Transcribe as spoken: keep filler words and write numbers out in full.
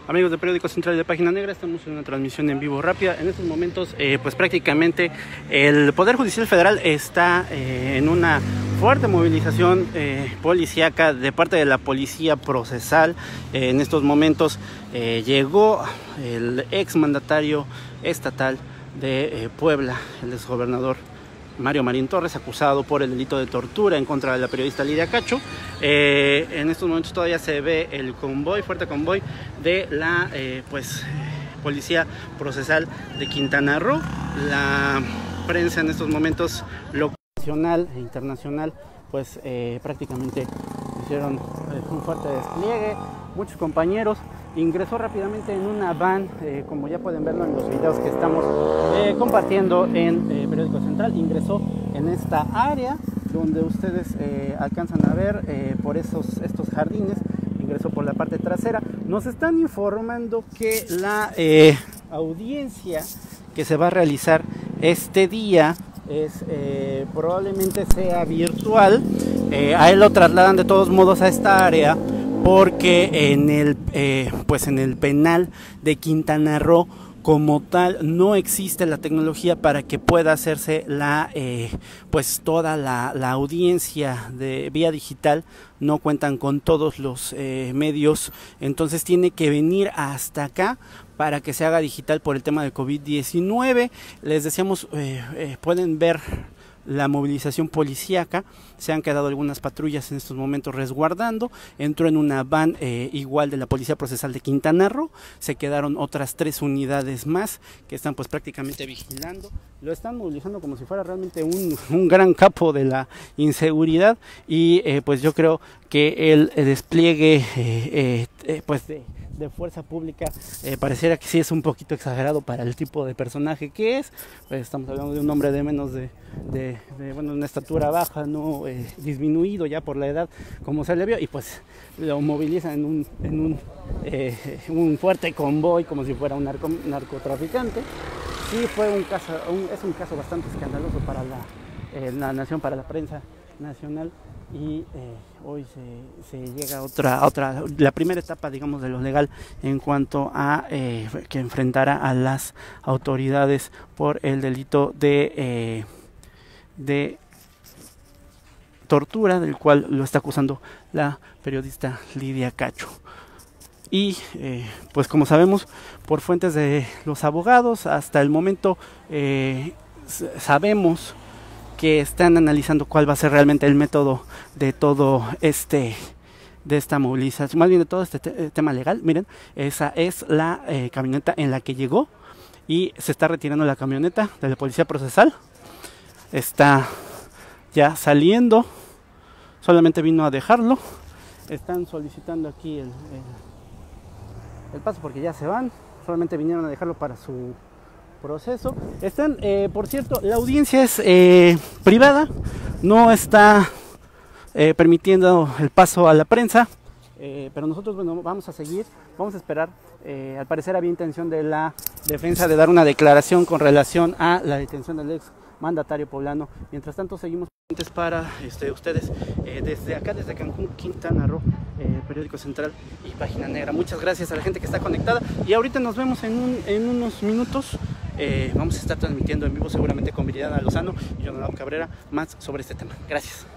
Amigos de Periódico Central de Página Negra, estamos en una transmisión en vivo rápida. En estos momentos, eh, pues prácticamente el Poder Judicial Federal está eh, en una fuerte movilización eh, policíaca de parte de la Policía Procesal. Eh, en estos momentos eh, llegó el exmandatario estatal de eh, Puebla, el exgobernador Mario Marín Torres, acusado por el delito de tortura en contra de la periodista Lidia Cacho. Eh, en estos momentos todavía se ve el convoy, fuerte convoy de la eh, pues, Policía Procesal de Quintana Roo. La prensa en estos momentos local, nacional e internacional, pues eh, prácticamente hicieron eh, un fuerte despliegue. Muchos compañeros. Ingresó rápidamente en una van, eh, como ya pueden verlo en los videos que estamos eh, compartiendo en eh, Periódico Central. Ingresó en esta área donde ustedes eh, alcanzan a ver eh, por esos, estos jardines. Ingresó por la parte trasera. Nos están informando que la eh, audiencia que se va a realizar este día es eh, probablemente sea virtual. Eh, a él lo trasladan de todos modos a esta área, porque en el, eh, pues en el penal de Quintana Roo como tal no existe la tecnología para que pueda hacerse la eh, pues toda la, la audiencia de vía digital. No cuentan con todos los eh, medios, entonces tiene que venir hasta acá para que se haga digital por el tema de COVID diecinueve. Les decíamos, eh, eh, pueden ver la movilización policíaca. Se han quedado algunas patrullas en estos momentos resguardando. Entró en una van eh, igual de la Policía Procesal de Quintana Roo. Se quedaron otras tres unidades más que están pues prácticamente vigilando. Lo están movilizando como si fuera realmente un, un gran capo de la inseguridad. Y eh, pues yo creo que el, el despliegue eh, eh, eh, pues de de fuerza pública eh, pareciera que sí es un poquito exagerado para el tipo de personaje que es. Pues estamos hablando de un hombre de menos de, de, de bueno, una estatura baja, no eh, disminuido ya por la edad, como se le vio, y pues lo movilizan en un, en un, eh, un fuerte convoy como si fuera un narco, narcotraficante. Sí fue un caso, un, es un caso bastante escandaloso para la, eh, la nación, para la prensa nacional. Y eh, hoy se, se llega a otra, a otra, la primera etapa, digamos, de lo legal en cuanto a eh, que enfrentará a las autoridades por el delito de, eh, de tortura, del cual lo está acusando la periodista Lidia Cacho. Y eh, pues como sabemos, por fuentes de los abogados, hasta el momento eh, sabemos que están analizando cuál va a ser realmente el método de todo este de esta movilización, más bien de todo este te tema legal. Miren, esa es la eh, camioneta en la que llegó y se está retirando la camioneta de la Policía Procesal. Está ya saliendo, solamente vino a dejarlo. Están solicitando aquí el, el, el paso porque ya se van, solamente vinieron a dejarlo para su proceso. Están, eh, por cierto, la audiencia es eh, privada, no está eh, permitiendo el paso a la prensa, eh, pero nosotros, bueno, vamos a seguir, vamos a esperar. Eh, al parecer había intención de la defensa de dar una declaración con relación a la detención del ex mandatario poblano. Mientras tanto, seguimos para este, ustedes eh, desde acá, desde Cancún, Quintana Roo, eh, Periódico Central y Página Negra. Muchas gracias a la gente que está conectada y ahorita nos vemos en, un, en unos minutos. Eh, vamos a estar transmitiendo en vivo seguramente con Viridiana Lozano y Jonathan Cabrera más sobre este tema. Gracias.